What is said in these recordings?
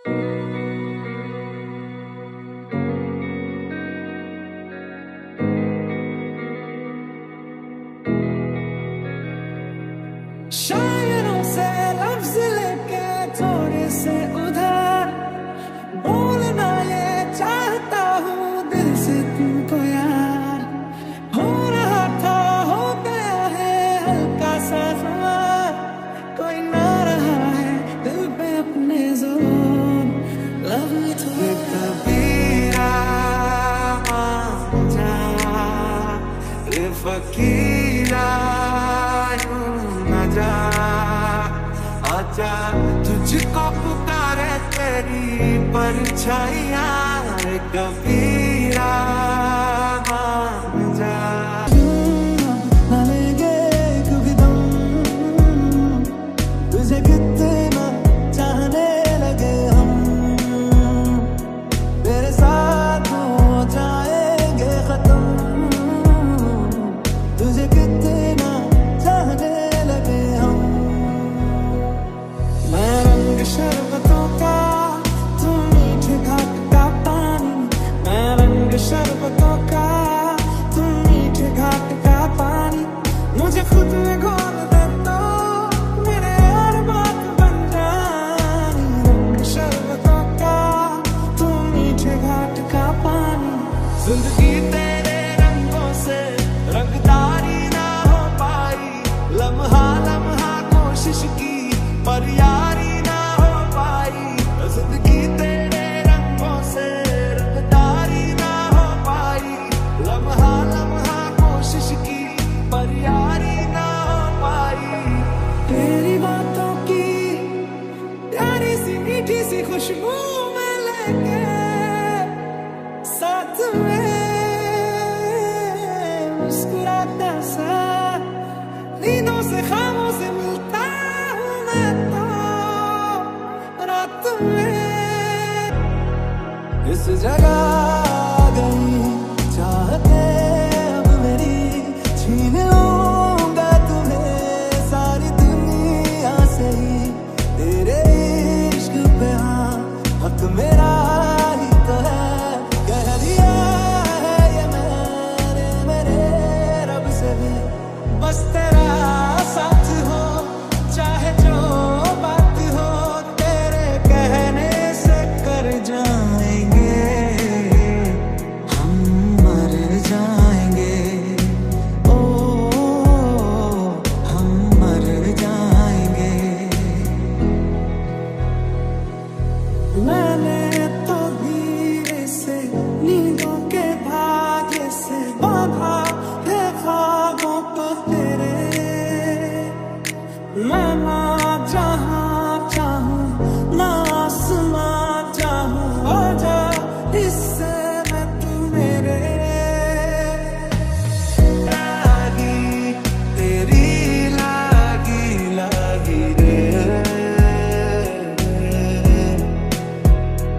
शायरों से लफ्ज लेके थोड़े से उधार बोलना ये चाहता हूँ दिल से तुमको यार। हो रहा था हो गया है हल्का सा ख्वाब, कोई ना रहा है दिल पे अपने जोर। लव मी टू कबीरा जा ये फकीरा आजा तुझको पुकारे तेरी परछाइयां कबीरा जा। न लेंगे कभी दम तुझे कितना चाहने लगे हम, तेरे साथ हो जाएंगे खत्म तुझे कितना चाहने लगे हम। मैं रंग शरबतों का तुम मीठे घाट का पानी, मैं रंग शरबतों का तुम मीठे घाट का पानी। मुझे खुद में घोल दे तो मेरे हर बात बन जानी। रंग शरबतों का तुम मीठे घाट का पानी। जिंदगी तेरे रंगों से रंगदारी ना हो पाई, लम्हा लम्हा कोशिश की पर यारी ना हो पाई। जिंदगी तेरे रंगों से रंगदारी ना हो पाई, लम्हा लम्हा कोशिश की पर यारी ना हो पाई। तेरी बातों की प्यारी सी मीठी सी खुशबू में लेके साथ में मुस्कुराता सा नींदों से ख्वाबों से मिलता हूँ मैं तो रात में। इस जगह गई चाहते अब मेरी, छीन लूंगा तुम्हें सारी दुनिया से ही। तेरे इश्क पे हाँ हक मेरा ही तो है, कह दिया है ये मैंने मेरे रब से भी। बस तेरा साथ हो चाहे जो बात हो, तेरे कहने से कर जाएंगे हम मर जाएंगे। ओ हम मर जाएंगे। मैंने तो धीरे से नींदों के धागे से बांधा है ख्वाबों को तेरे। मैं ना जहाँ चाहूँ ना आसमां चाहूँ, आजा इससे मैं तू मेरे। लागी तेरी लागी लागी रे,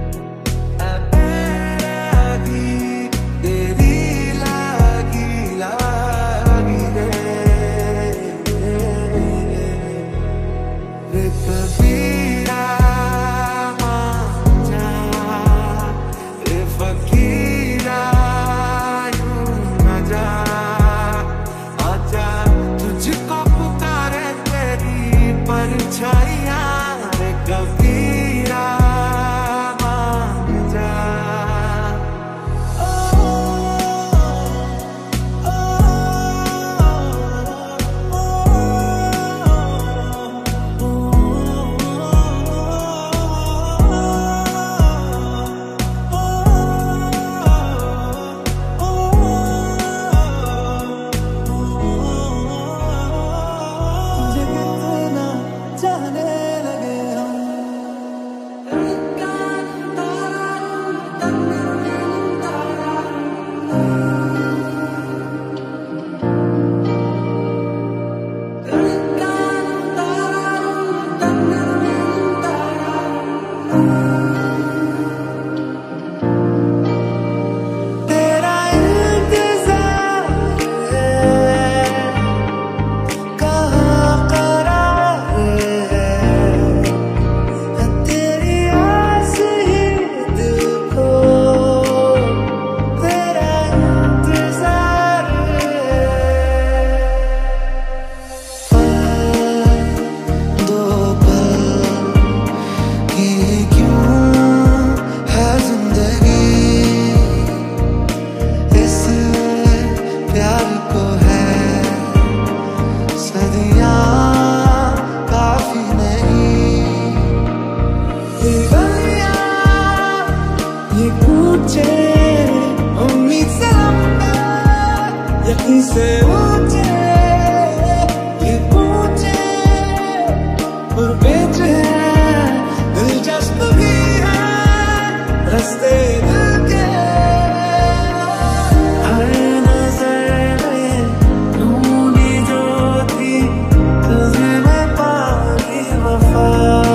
इसे ऊंचे ये ऊंचे और बेच है दिलचस्प भी है रास्ते दिल के हर नजर में ढूंढी जो थी तुझे मैं पाई वफा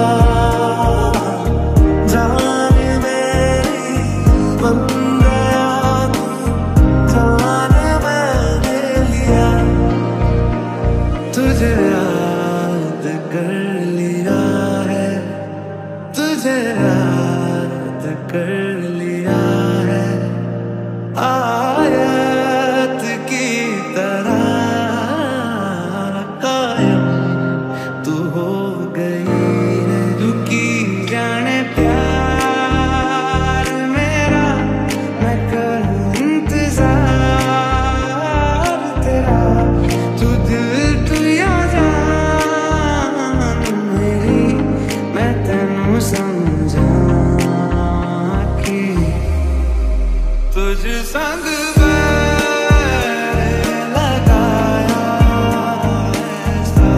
जान मेरी बन गया जान मैंने लिया तुझे याद कर लिया है तुझे याद कर लिया है आयत की तरह कायम तू हो गई है रुकी जाने प्यार मेरा मैं करूं इंतजार तेरा तू दिल तू या जान मेरी मैं तेनू समझा कि तुझ संग लगाया ऐसा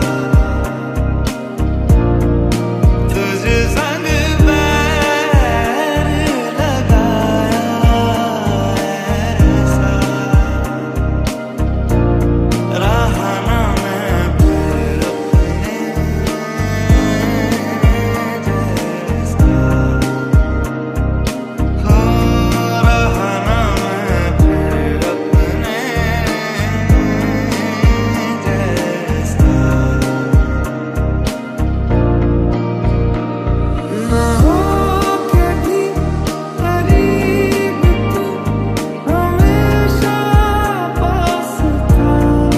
तुझ संग बैर लगाया ऐसा रहा ना मैं फिर अपने जैसा हो रहा ना मैं फिर अपने जैसा ना हो के भी करीब तू हमेशा पास था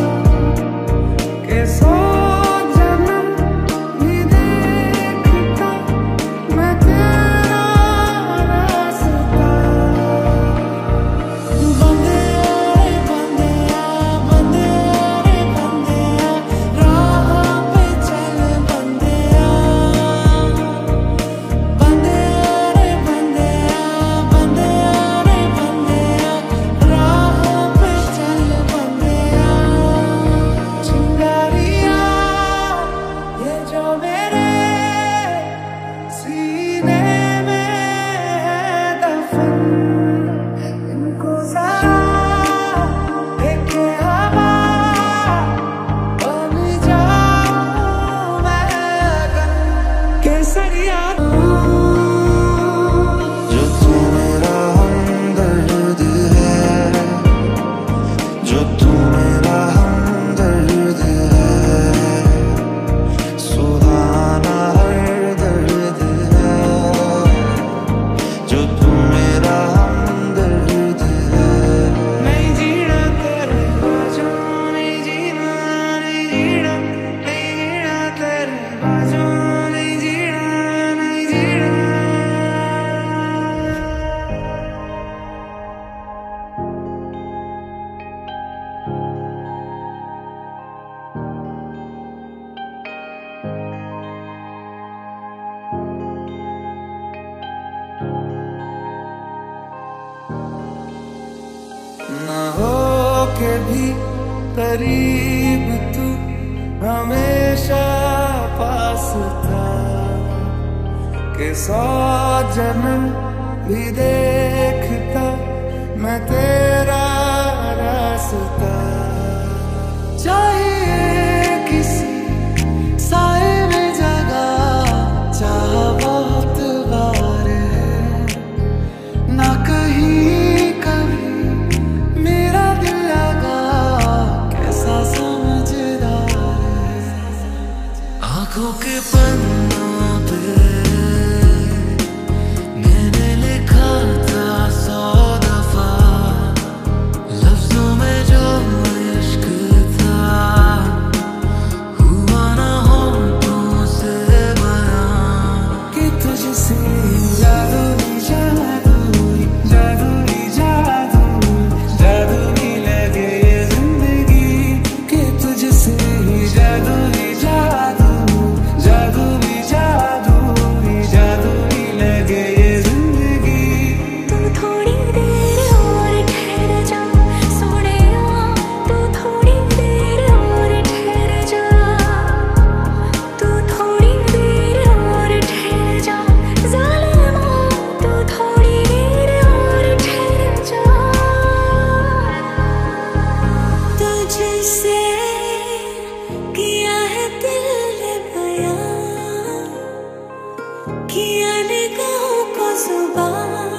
के सौ जन्म भी देखता मैं तेरा रास्ता बंदे बंदे बंदे बंदे राह पे चल बंदे बंदे बंदे बंदे बंदे राह पे चल बंदे चिंगारियां ये जो मेरे सीने में है दफन इनको जरा देखे हवा बन जाऊं मैं अगर केसरिया जो तू मेरा हमदर्द है जो तू मेरा हमदर्द है सुहाना हर दर्द है जो तू मेरा हमदर्द है नहीं जीना तेरे बाजों नहीं जीना नहीं जीना नहीं जीना तेरे बाजों नहीं जीना नहीं जीना ना हो के भी करीब तू हमेशा पास था के सौ जन्म भी देखता मैं तेरा रास्ता चाहिए किसी साए में जगह चाह बहुत बार है ना कहीं कभी मेरा दिल लगा कैसा समझदार है आंखों के पन्नों पे मैंने लिखा था 100 दफा लफ्जों में जो इश्क था किया निगाहों को ज़ुबान,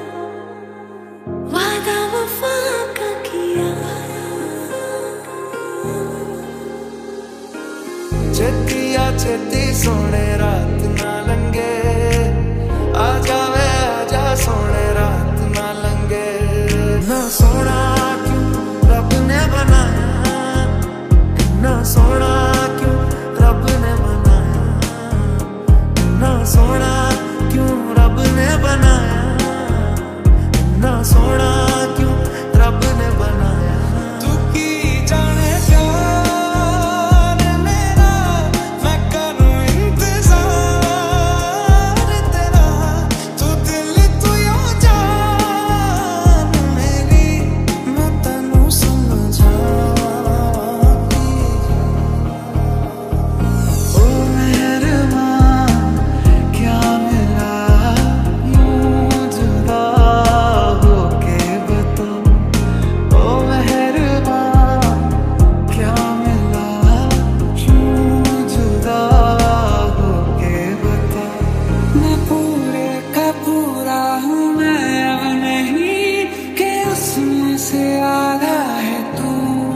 वादा वफा का किया। छेतिया छेती सोने रात ना लंगे, आ जावे आजा सोने रात ना लंगे। ना सोना क्यों रब ने बनाया, ना सोना क्यों रब ने बनाया, ना सोना क्यों रब ने बनाया, ना सोना क्यों रब ने बनाया। तू की जाने प्यार मेरा, मैं करूं इंतजार तेरा। तू दिल तू यो जान मेरी, मैं तैनू समझाती। ओ मेहरबान क्या मिला यूं जुदा होके बता। ओ मेहरबान क्या मिला यूं जुदा होके बता। मैं पूरे का पूरा हूँ, मैं अब नहीं कि उसमें से आधा है तू,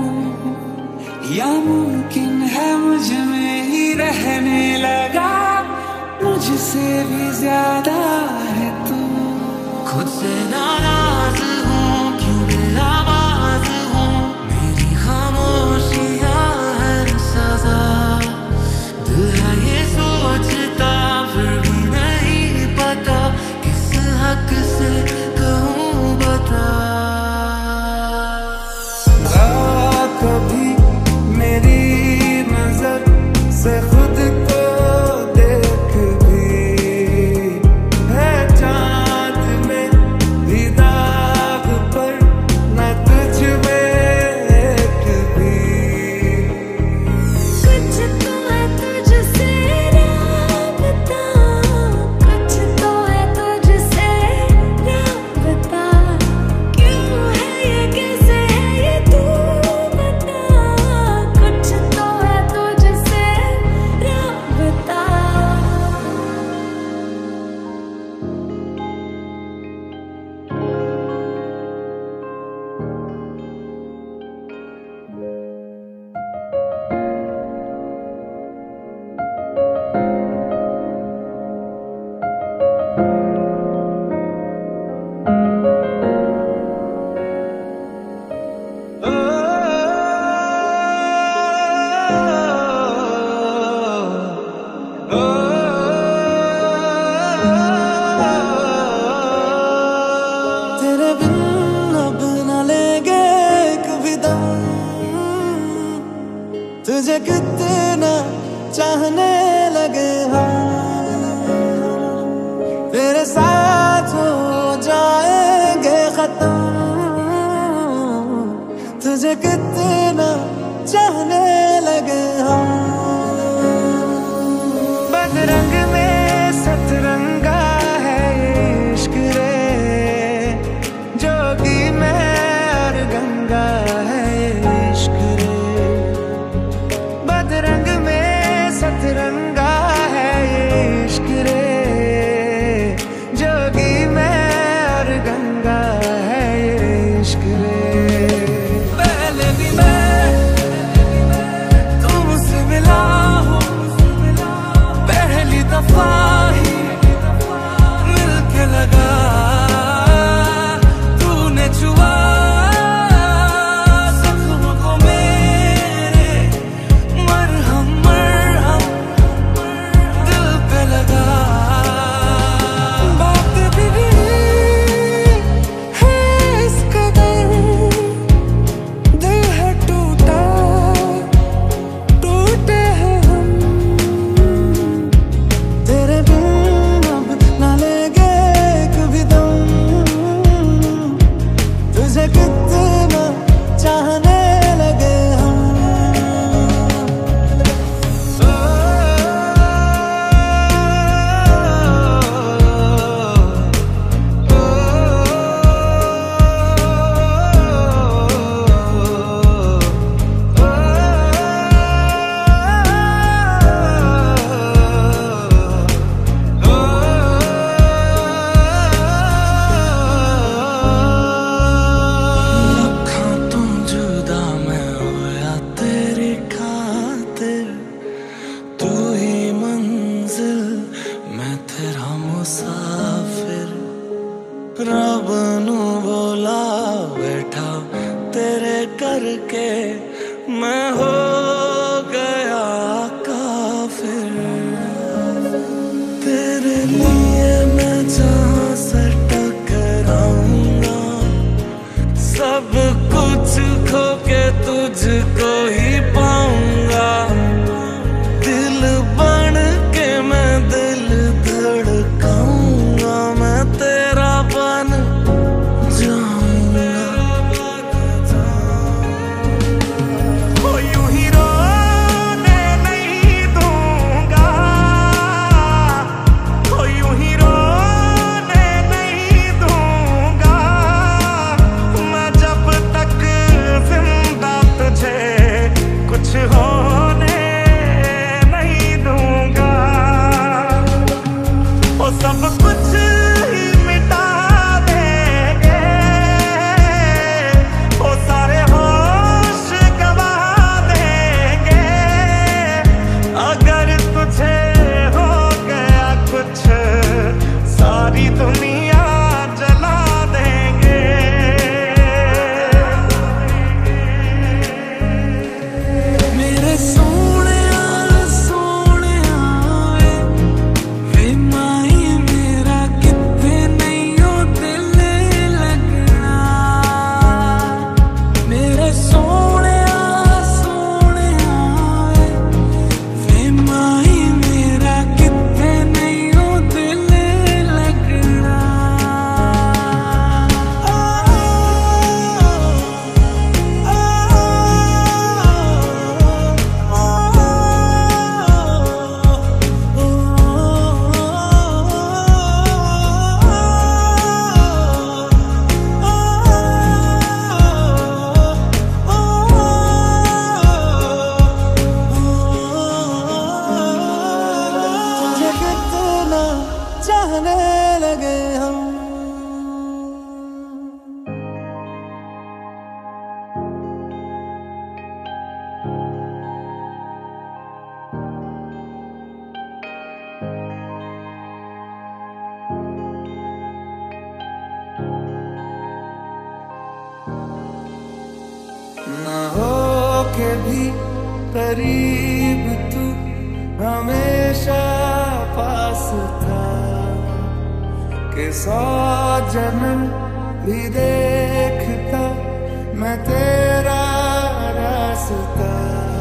या मुमकिन है मुझ में ही रहने लगा, मुझसे भी ज्यादा है तू। खुद से नाराज हूँ, क्यों बेआवाज हूँ, मेरी खामोशियाँ है सजा। दिल है ये सोचता फिर भी नहीं पता, किस हक से कहूँ बता। कभी मेरी नजर से खुद को देख भी, है चाँद में भी दाग पर न तुझ में एक भी। कुछ तो है तुझसे राबता, कुछ तो है तुझसे राबता, क्यों है ये कैसे है ये तू बता। कुछ तो है तुझसे राबता। तेरे बिन अब न लेंगे कभी दम, तुझे कितना चाहने लगे हम। तेरे साथ हो जाएंगे खत्म, तुझे कितना चाहने लगे हम। बदरंग में सतरंगा है ये इश्क रे, जोगी में और गंगा है ये इश्क रे। बदरंग में सतरंगा है ये इश्क रे, जोगी में और गंगा है ये इश्क रे। पहले भी मैं जाने लगे हम। ना हो के भी करीब तू हमेशा पास था, कि 100 जन्म भी देखता मैं तेरा रास्ता।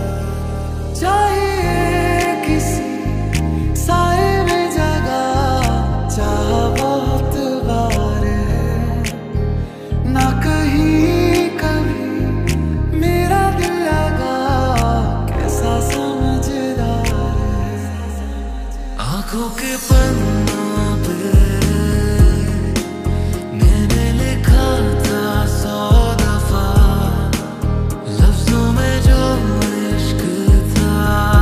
चाहिए किसी साए में जगह, चाह बहुत बार है, ना कहीं कभी मेरा दिल लगा, कैसा समझदार है। आंखों के पन्नों पे मैंने लिखा था 100 दफा, लफ्जों में जो इश्क था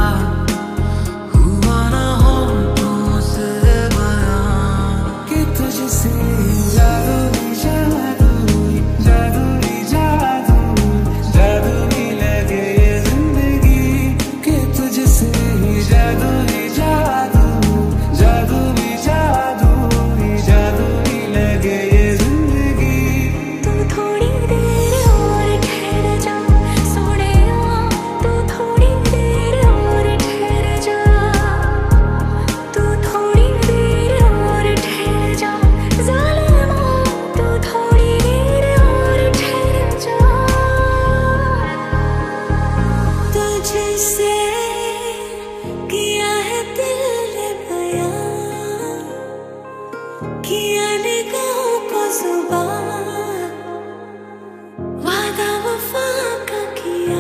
हुआ ना होठों से बयां, कि तुझसे जादू जादू जादू जादू जादू ही लगे ये जिंदगी, कि तुझसे जादू जादू जादू जादू जादू ही लगे ये जिंदगी। तू थोड़ी देर और ठहर जा सोने, तू थोड़ी देर और ठहर जा, तू थोड़ी देर और ठहर जा ज़ालिमा, तू थोड़ी देर और ठहर जा। तुझसे किया है दिल ने बयां, किया निगाहों को ज़ुबान, वादा वफा का किया।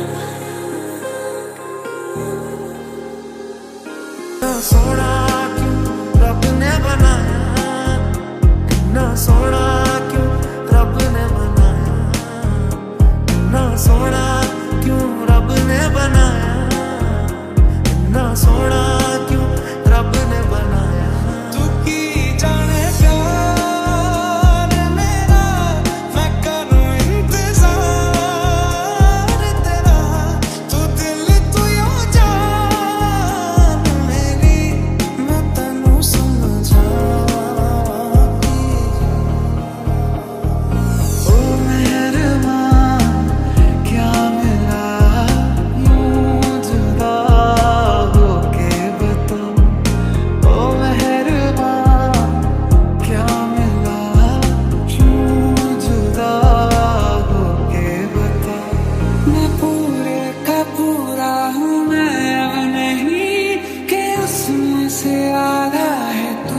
ना सोना क्यों रब ने बनाया, ना सोना क्यों रब ने बनाया, ना सोना क्यों रब ने बनाया, ना सोना क्यों रब ने बनाया। तू की जाने प्यार मेरा, मैं करूं इंतजार तेरा, तू दिल तू यो जान मेरी, मैं तैनू समझावांगी। ओ मेहरबान क्या मिला यूं जुदा होके बता, ओ मेहरबान क्या मिला यूं जुदा होके बता। मैं पूरे का पूरा हूँ, मैं अब नहीं कि उसमें से आधा है तू,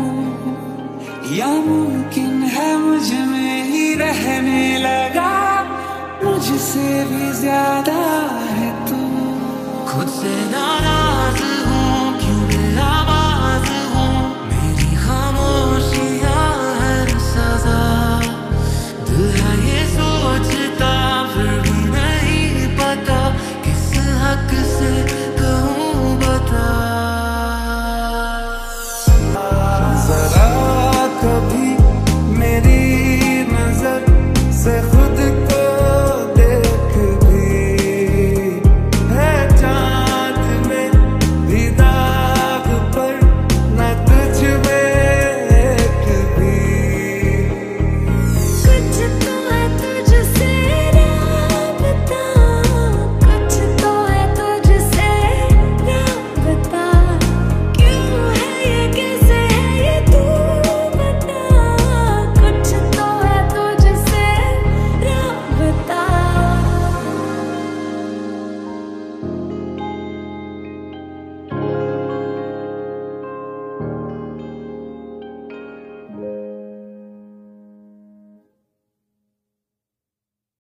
या मुमकिन है मुझ में ही रहने लगा, मुझसे भी ज्यादा है तू। खुद से नाराज